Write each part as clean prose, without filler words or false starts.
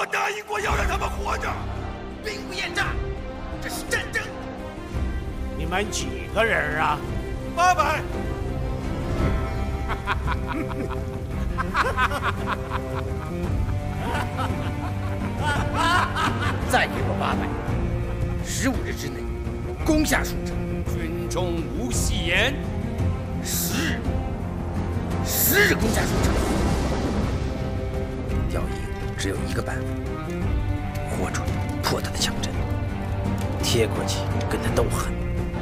答应过要让他们活着。 兵不厌诈，这是战争。 你们几个人啊 ？800。 再给我800，15日之内攻下蜀城。 军中无戏言。 10日攻下蜀城。刁营只有一个办法，活捉破他的强阵，贴过去跟他斗狠。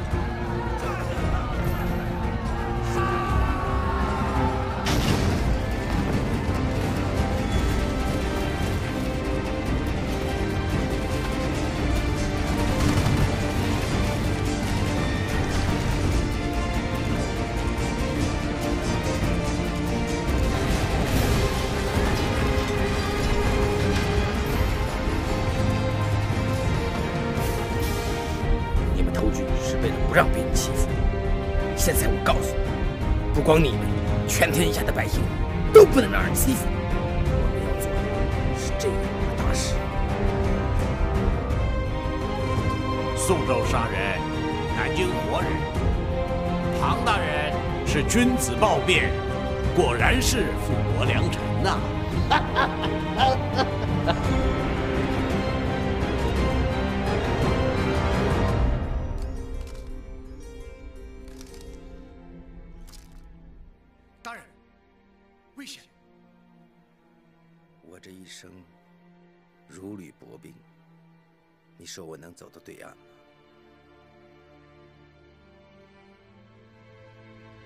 不让别人欺负。现在我告诉你，不光你们，全天下的百姓都不能让人欺负。我们要做的是这样的大事。 宋州杀人，南京活人。庞大人是君子豹变，果然是富国良臣呐！ 大人，危险！ 我这一生如履薄冰，你说我能走到对岸吗？